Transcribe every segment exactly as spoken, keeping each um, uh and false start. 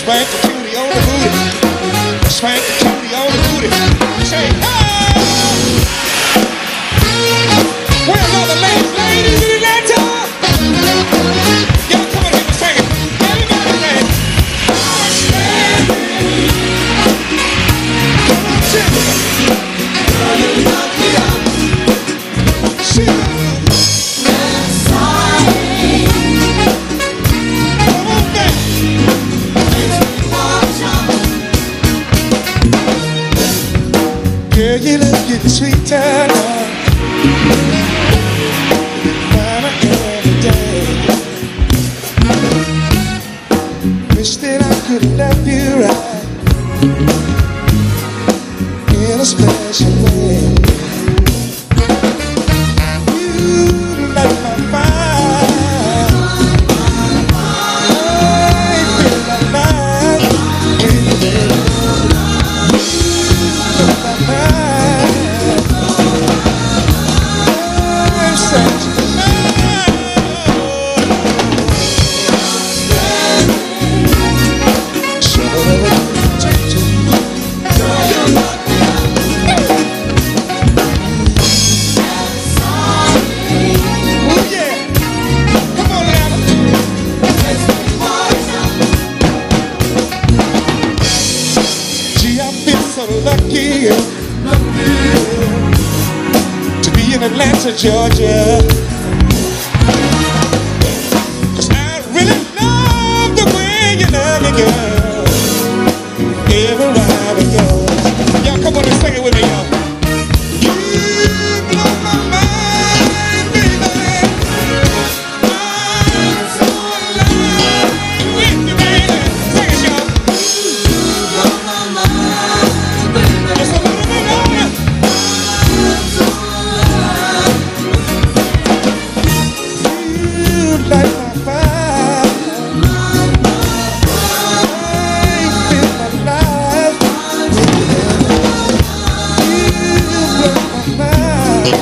Spank the booty on the booty. Spank the booty on the booty. Say, hey! Where's all the ladies? Ladies in Atlanta? Y'all come on here and sing it. Everybody sing it. Come on, sing it. You knock me up. Sing it. Girl, you look getting sweeter now. Finer every day. Wish that I could love you right in a special way. You light my fire. I feel my mind. Lucky, lucky to be in Atlanta, Georgia. 'Cause I really love the way you love me, girl. Everywhere I go. Y'all come on and sing it with me, y'all. You blow my mind, baby. I'm so alive with you, baby. Sing it, y'all. You blow my mind. Like my fire, I feel my life. You blow my mind.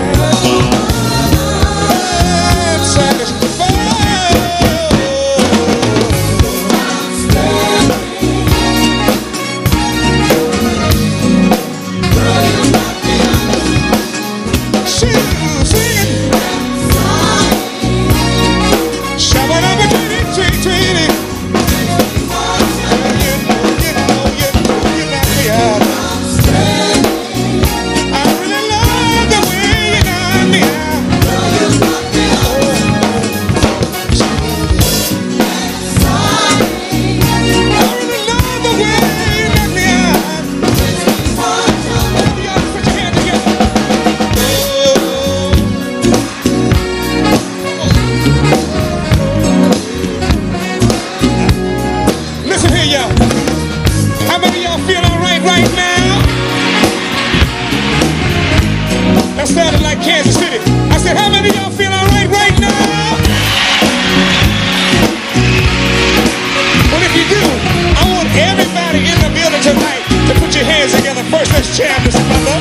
I'm satisfied. Sing, sing. How many of y'all feel alright right now? That sounded like Kansas City. I said, how many of y'all feel alright right now? Well, if you do, I want everybody in the building tonight to put your hands together. First, let's jam this brother.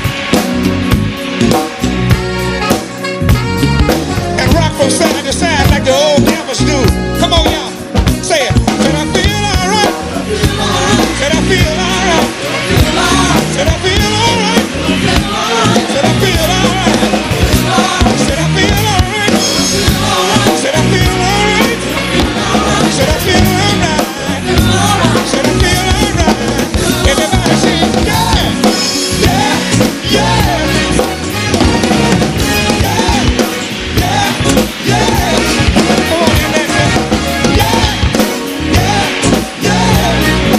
And rock from side to side like the old campers do. Come on, y'all. Say it. Said I feel alright. Said I feel alright. Said I feel alright. Said I feel alright. Said I feel alright. Said I feel alright. Said I feel alright. Said I feel alright. Everybody sing, yeah, yeah, yeah, yeah, yeah, yeah. Come on, you man, yeah, yeah, yeah,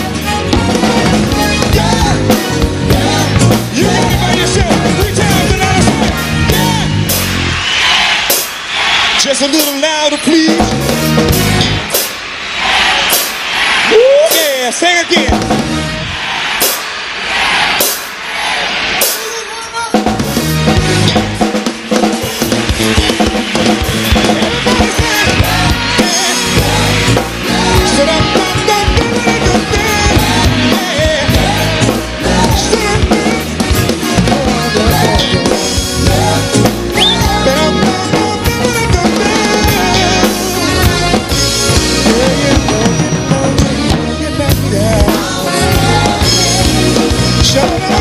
yeah, yeah. You got it by yourself. Three times and I say, yeah. Just a little louder, please. Ooh, yeah, sing again. Shut up.